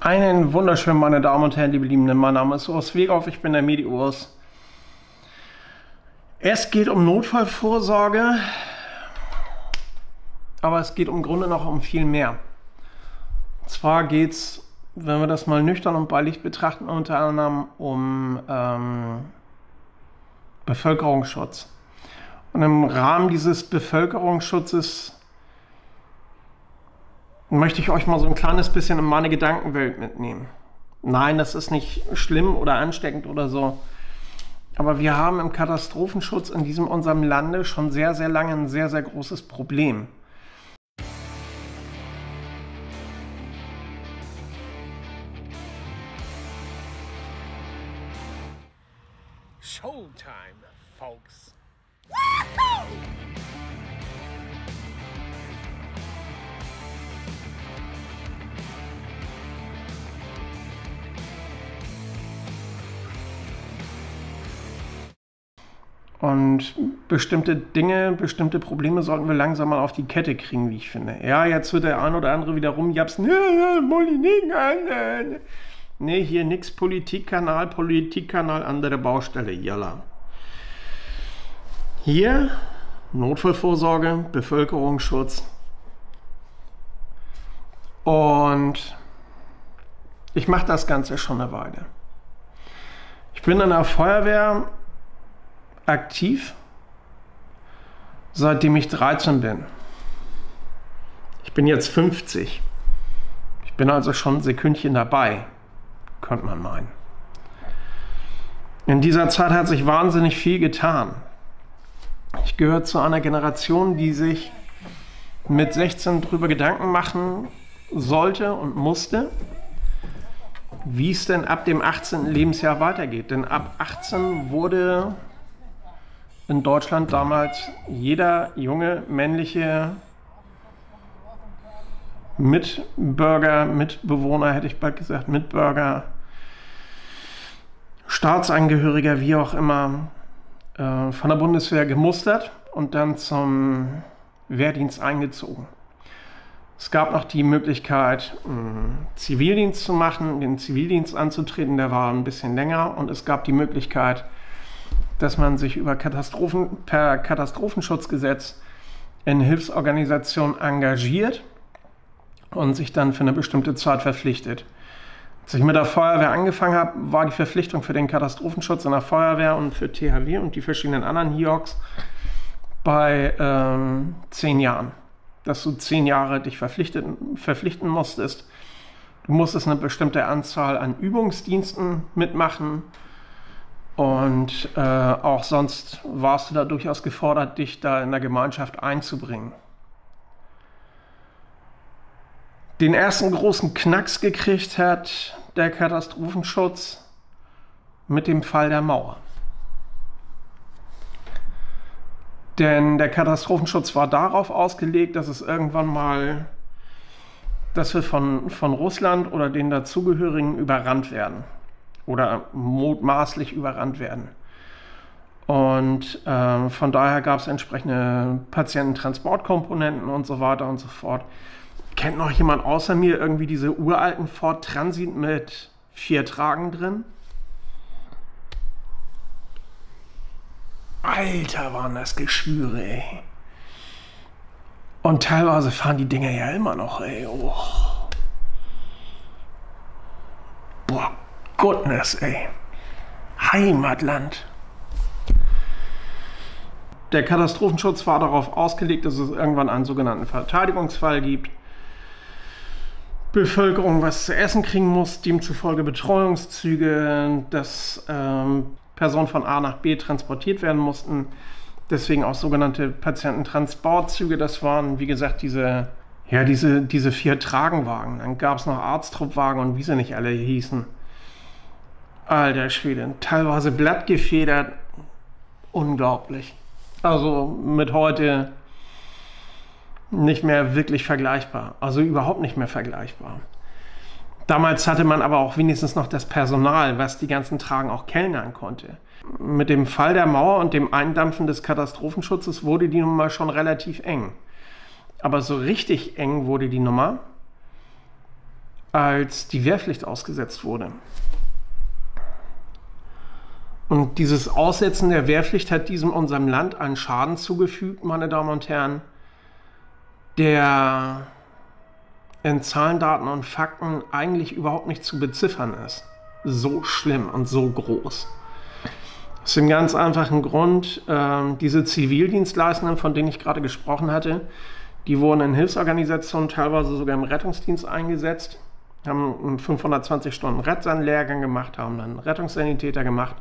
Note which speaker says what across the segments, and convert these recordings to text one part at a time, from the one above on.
Speaker 1: Einen wunderschönen, meine Damen und Herren, liebe Liebende, mein Name ist Urs Wegow, ich bin der Medi-Urs. Es geht um Notfallvorsorge, aber es geht im Grunde noch um viel mehr. Und zwar geht es, wenn wir das mal nüchtern und bei Licht betrachten, unter anderem um Bevölkerungsschutz. Und im Rahmen dieses Bevölkerungsschutzes möchte ich euch mal so ein kleines bisschen in meine Gedankenwelt mitnehmen. Nein, das ist nicht schlimm oder ansteckend oder so. Aber wir haben im Katastrophenschutz in diesem unserem Lande schon sehr, sehr lange ein sehr, sehr großes Problem.
Speaker 2: Showtime, folks.
Speaker 1: Und bestimmte Dinge, bestimmte Probleme sollten wir langsam mal auf die Kette kriegen, wie ich finde. Ja, jetzt wird der ein oder andere wieder rumjapsen. Nee, hier nix Politikkanal, andere Baustelle, jalla. Hier Notfallvorsorge, Bevölkerungsschutz. Und ich mache das Ganze schon eine Weile. Ich bin in der Feuerwehr aktiv, seitdem ich 13 bin. Ich bin jetzt 50. Ich bin also schon ein Sekündchen dabei, könnte man meinen. In dieser Zeit hat sich wahnsinnig viel getan. Ich gehöre zu einer Generation, die sich mit 16 darüber Gedanken machen sollte und musste, wie es denn ab dem 18. Lebensjahr weitergeht. Denn ab 18 wurde in Deutschland damals jeder junge männliche Mitbürger, Mitbewohner, hätte ich bald gesagt, Mitbürger, Staatsangehöriger, wie auch immer, von der Bundeswehr gemustert und dann zum Wehrdienst eingezogen. Es gab noch die Möglichkeit, Zivildienst zu machen, den Zivildienst anzutreten, der war ein bisschen länger, und es gab die Möglichkeit, dass man sich per Katastrophenschutzgesetz in Hilfsorganisationen engagiert und sich dann für eine bestimmte Zeit verpflichtet. Als ich mit der Feuerwehr angefangen habe, war die Verpflichtung für den Katastrophenschutz in der Feuerwehr und für THW und die verschiedenen anderen HIOCs bei 10 Jahren. Dass du 10 Jahre dich verpflichten musstest. Du musstest eine bestimmte Anzahl an Übungsdiensten mitmachen. Und auch sonst warst du da durchaus gefordert, dich da in der Gemeinschaft einzubringen. Den ersten großen Knacks gekriegt hat der Katastrophenschutz mit dem Fall der Mauer. Denn der Katastrophenschutz war darauf ausgelegt, dass es irgendwann mal, dass wir von Russland oder den dazugehörigen überrannt werden. Oder mutmaßlich überrannt werden. Und von daher gab es entsprechende Patiententransportkomponenten und so weiter und so fort. Kennt noch jemand außer mir irgendwie diese uralten Ford Transit mit 4 Tragen drin? Alter, waren das Geschwüre, ey. Und teilweise fahren die Dinger ja immer noch, ey. Oh. Boah. Goodness, ey. Heimatland. Der Katastrophenschutz war darauf ausgelegt, dass es irgendwann einen sogenannten Verteidigungsfall gibt. Bevölkerung was zu essen kriegen muss, demzufolge Betreuungszüge, dass Personen von A nach B transportiert werden mussten. Deswegen auch sogenannte Patiententransportzüge. Das waren, wie gesagt, diese 4 Tragenwagen. Dann gab es noch Arzttruppwagen und wie sie nicht alle hießen. Alter Schwede, teilweise blattgefedert, unglaublich. Also mit heute nicht mehr wirklich vergleichbar, also überhaupt nicht mehr vergleichbar. Damals hatte man aber auch wenigstens noch das Personal, was die ganzen Tragen auch kellnern konnte. Mit dem Fall der Mauer und dem Eindampfen des Katastrophenschutzes wurde die Nummer schon relativ eng. Aber so richtig eng wurde die Nummer, als die Wehrpflicht ausgesetzt wurde. Und dieses Aussetzen der Wehrpflicht hat unserem Land einen Schaden zugefügt, meine Damen und Herren, der in Zahlen, Daten und Fakten eigentlich überhaupt nicht zu beziffern ist. So schlimm und so groß. Aus dem ganz einfachen Grund, diese Zivildienstleistenden, von denen ich gerade gesprochen hatte, die wurden in Hilfsorganisationen, teilweise sogar im Rettungsdienst eingesetzt, haben einen 520-Stunden-Rettsan-Lehrgang gemacht, haben dann Rettungssanitäter gemacht,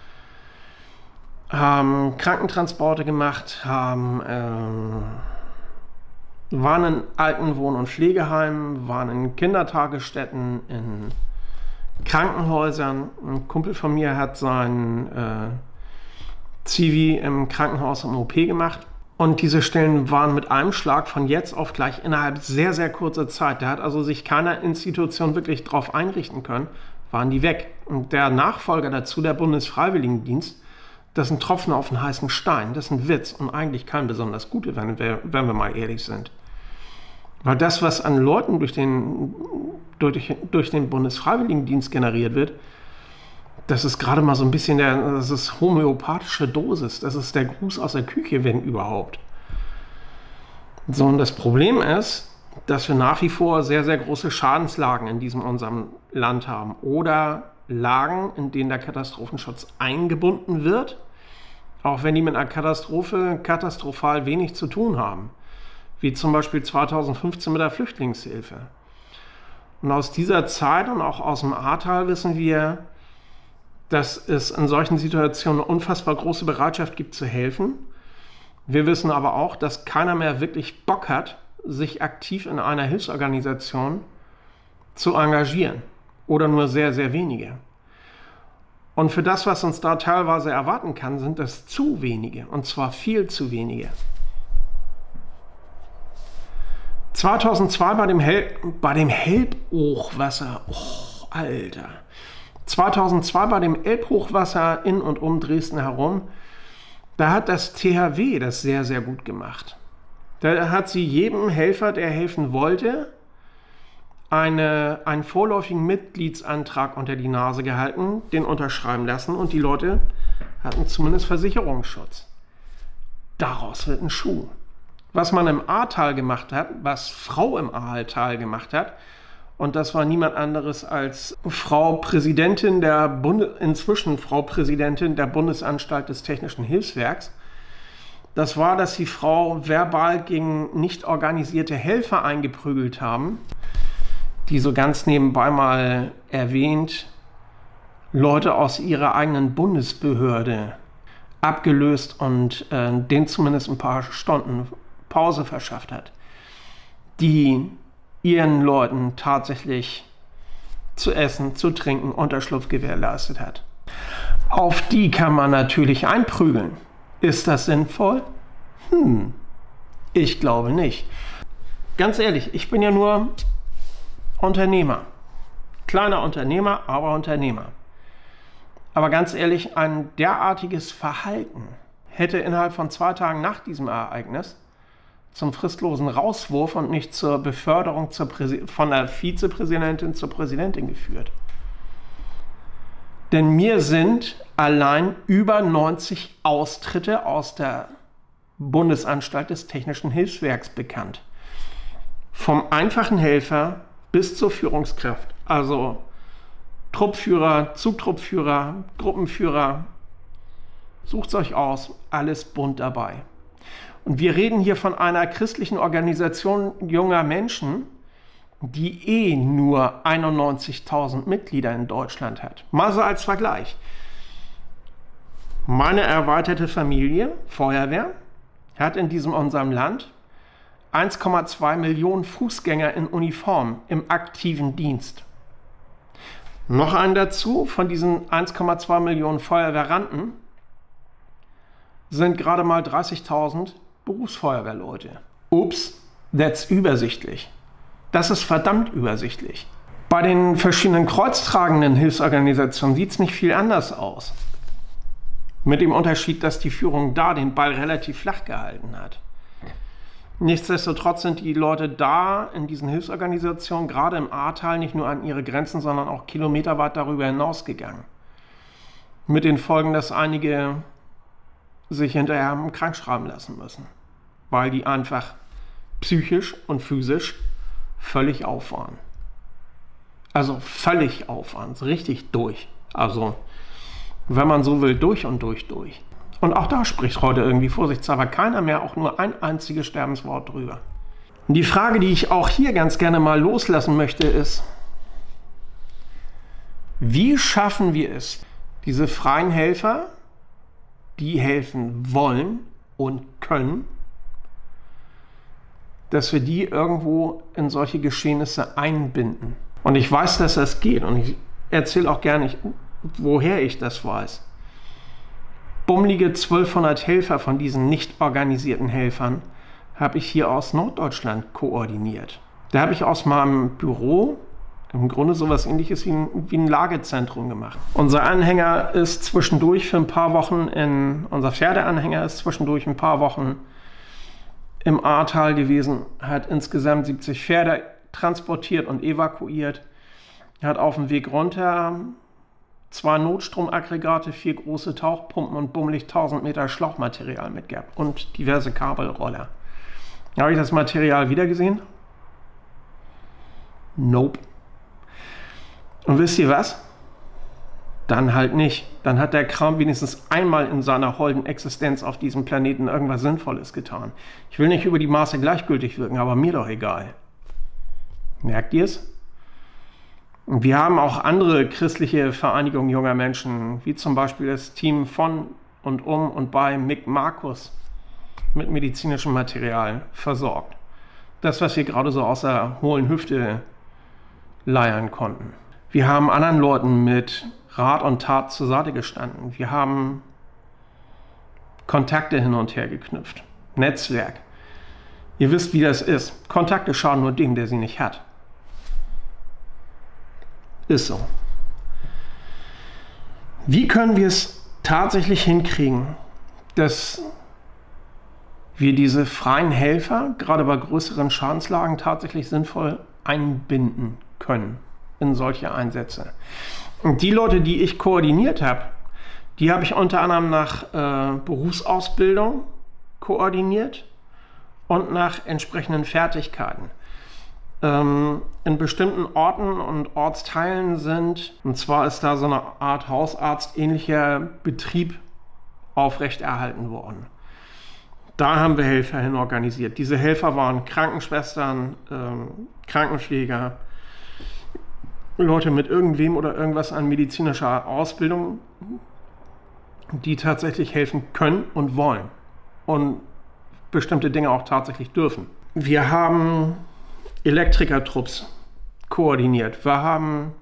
Speaker 1: haben Krankentransporte gemacht, waren in Altenwohn- und Pflegeheimen, waren in Kindertagesstätten, in Krankenhäusern. Ein Kumpel von mir hat seinen Zivi im Krankenhaus im OP gemacht. Und diese Stellen waren mit einem Schlag von jetzt auf gleich innerhalb sehr, sehr kurzer Zeit. Da hat also sich keine Institution wirklich drauf einrichten können, waren die weg. Und der Nachfolger dazu, der Bundesfreiwilligendienst, das ist ein Tropfen auf einen heißen Stein. Das ist ein Witz und eigentlich kein besonders guter, wenn wir mal ehrlich sind. Weil das, was an Leuten durch den Bundesfreiwilligendienst generiert wird, das ist gerade mal so ein bisschen das ist homöopathische Dosis. Das ist der Gruß aus der Küche, wenn überhaupt. So, und das Problem ist, dass wir nach wie vor sehr, sehr große Schadenslagen in unserem Land haben. Oder Lagen, in denen der Katastrophenschutz eingebunden wird, auch wenn die mit einer Katastrophe katastrophal wenig zu tun haben. Wie zum Beispiel 2015 mit der Flüchtlingshilfe. Und aus dieser Zeit und auch aus dem Ahrtal wissen wir, dass es in solchen Situationen eine unfassbar große Bereitschaft gibt zu helfen. Wir wissen aber auch, dass keiner mehr wirklich Bock hat, sich aktiv in einer Hilfsorganisation zu engagieren. Oder nur sehr, sehr wenige. Und für das, was uns da teilweise erwarten kann, sind das zu wenige. Und zwar viel zu wenige. 2002 bei dem Elbhochwasser, oh, Alter. 2002 bei dem Elbhochwasser in und um Dresden herum, da hat das THW das sehr, sehr gut gemacht. Da hat sie jedem Helfer, der helfen wollte, einen vorläufigen Mitgliedsantrag unter die Nase gehalten, den unterschreiben lassen und die Leute hatten zumindest Versicherungsschutz. Daraus wird ein Schuh. Was man im Ahrtal gemacht hat, was Frau im Ahrtal gemacht hat, und das war niemand anderes als inzwischen Frau Präsidentin der Bundesanstalt des Technischen Hilfswerks. Das war, dass die Frau verbal gegen nicht organisierte Helfer eingeprügelt haben, die so ganz nebenbei mal erwähnt, Leute aus ihrer eigenen Bundesbehörde abgelöst und denen zumindest ein paar Stunden Pause verschafft hat, die ihren Leuten tatsächlich zu essen, zu trinken, Unterschlupf gewährleistet hat. Auf die kann man natürlich einprügeln. Ist das sinnvoll? Ich glaube nicht. Ganz ehrlich, ich bin ja nur Unternehmer. Kleiner Unternehmer, aber Unternehmer. Aber ganz ehrlich, ein derartiges Verhalten hätte innerhalb von 2 Tagen nach diesem Ereignis zum fristlosen Rauswurf und nicht zur Beförderung von der Vizepräsidentin zur Präsidentin geführt. Denn mir sind allein über 90 Austritte aus der Bundesanstalt des Technischen Hilfswerks bekannt. Vom einfachen Helfer bis zur Führungskraft. Also Truppführer, Zugtruppführer, Gruppenführer. Sucht's euch aus, alles bunt dabei. Und wir reden hier von einer christlichen Organisation junger Menschen, die nur 91.000 Mitglieder in Deutschland hat. Mal so als Vergleich. Meine erweiterte Familie, Feuerwehr, hat in unserem Land 1,2 Millionen Fußgänger in Uniform im aktiven Dienst. Noch einen dazu, von diesen 1,2 Millionen Feuerwehrranten sind gerade mal 30.000 Berufsfeuerwehrleute. Ups, that's übersichtlich. Das ist verdammt übersichtlich. Bei den verschiedenen kreuztragenden Hilfsorganisationen sieht es nicht viel anders aus. Mit dem Unterschied, dass die Führung da den Ball relativ flach gehalten hat. Nichtsdestotrotz sind die Leute da in diesen Hilfsorganisationen, gerade im Ahrtal, nicht nur an ihre Grenzen, sondern auch kilometerweit darüber hinausgegangen. Mit den Folgen, dass einige sich hinterher haben krank schreiben lassen müssen, weil die einfach psychisch und physisch völlig auf waren. Also völlig auf waren, richtig durch. Also, wenn man so will, durch und durch. Und auch da spricht heute irgendwie vorsichtshalber keiner mehr auch nur ein einziges Sterbenswort drüber. Und die Frage, die ich auch hier ganz gerne mal loslassen möchte, ist, wie schaffen wir es, diese freien Helfer, die helfen wollen und können, dass wir die irgendwo in solche Geschehnisse einbinden. Und ich weiß, dass das geht und ich erzähle auch gerne, woher ich das weiß. Bummelige 1200 Helfer von diesen nicht organisierten Helfern habe ich hier aus Norddeutschland koordiniert. Da habe ich aus meinem Büro im Grunde sowas Ähnliches wie ein Lagezentrum gemacht. Unser Anhänger ist zwischendurch für ein paar Wochen unser Pferdeanhänger ist zwischendurch ein paar Wochen im Ahrtal gewesen, hat insgesamt 70 Pferde transportiert und evakuiert. Er hat auf dem Weg runter 2 Notstromaggregate, 4 große Tauchpumpen und bummelig 1000 Meter Schlauchmaterial mitgehabt und diverse Kabelroller. Habe ich das Material wieder gesehen? Nope. Und wisst ihr was? Dann halt nicht. Dann hat der Kram wenigstens einmal in seiner holden Existenz auf diesem Planeten irgendwas Sinnvolles getan. Ich will nicht über die Maße gleichgültig wirken, aber mir doch egal. Merkt ihr es? Wir haben auch andere christliche Vereinigungen junger Menschen, wie zum Beispiel das Team von und um und bei Mick Markus mit medizinischem Material versorgt. Das, was wir gerade so aus der hohlen Hüfte leiern konnten. Wir haben anderen Leuten mit Rat und Tat zur Seite gestanden. Wir haben Kontakte hin und her geknüpft. Netzwerk. Ihr wisst, wie das ist. Kontakte schaden nur dem, der sie nicht hat. Ist so. Wie können wir es tatsächlich hinkriegen, dass wir diese freien Helfer, gerade bei größeren Schadenslagen, tatsächlich sinnvoll einbinden können in solche Einsätze? Und die Leute, die ich koordiniert habe, die habe ich unter anderem nach Berufsausbildung koordiniert und nach entsprechenden Fertigkeiten. In bestimmten Orten und Ortsteilen und zwar ist da so eine Art Hausarzt-ähnlicher Betrieb aufrechterhalten worden. Da haben wir Helfer hin organisiert. Diese Helfer waren Krankenschwestern, Krankenpfleger, Leute mit irgendwem oder irgendwas an medizinischer Ausbildung, die tatsächlich helfen können und wollen und bestimmte Dinge auch tatsächlich dürfen. Wir haben Elektrikertrupps koordiniert. Wir haben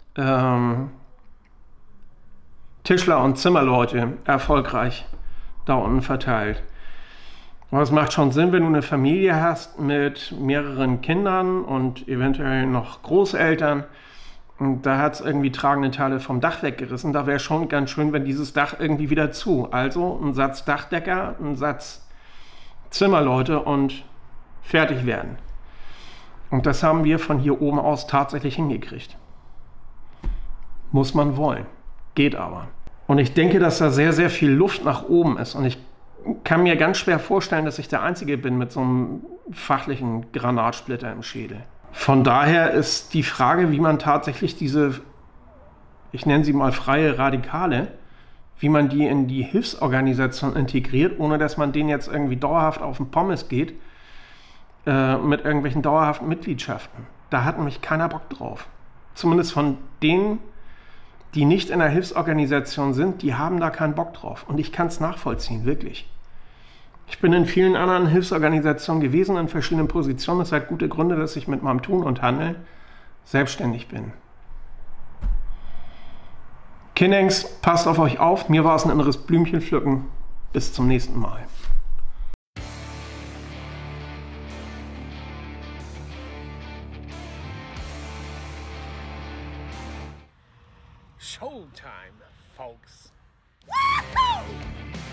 Speaker 1: Tischler und Zimmerleute erfolgreich da unten verteilt. Aber es macht schon Sinn, wenn du eine Familie hast mit mehreren Kindern und eventuell noch Großeltern und da hat es irgendwie tragende Teile vom Dach weggerissen. Da wäre schon ganz schön, wenn dieses Dach irgendwie wieder zu. Also ein Satz Dachdecker, ein Satz Zimmerleute und fertig werden. Und das haben wir von hier oben aus tatsächlich hingekriegt. Muss man wollen. Geht aber. Und ich denke, dass da sehr, sehr viel Luft nach oben ist. Und ich kann mir ganz schwer vorstellen, dass ich der Einzige bin mit so einem fachlichen Granatsplitter im Schädel. Von daher ist die Frage, wie man tatsächlich diese, ich nenne sie mal freie Radikale, wie man die in die Hilfsorganisation integriert, ohne dass man denen jetzt irgendwie dauerhaft auf den Pommes geht, mit irgendwelchen dauerhaften Mitgliedschaften. Da hat nämlich keiner Bock drauf. Zumindest von denen, die nicht in der Hilfsorganisation sind, die haben da keinen Bock drauf. Und ich kann es nachvollziehen, wirklich. Ich bin in vielen anderen Hilfsorganisationen gewesen, in verschiedenen Positionen. Das hat gute Gründe, dass ich mit meinem Tun und Handeln selbstständig bin. Kindengs, passt auf euch auf. Mir war es ein inneres Blümchenpflücken. Bis zum nächsten Mal.
Speaker 2: Showtime, folks. Woohoo!